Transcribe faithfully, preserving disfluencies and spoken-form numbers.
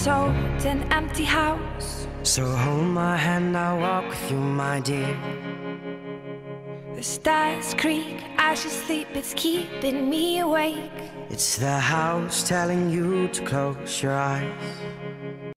told, an empty house. So hold my hand, I'll walk with you, my dear. The stars creak as you sleep, it's keeping me awake. It's the house telling you to close your eyes.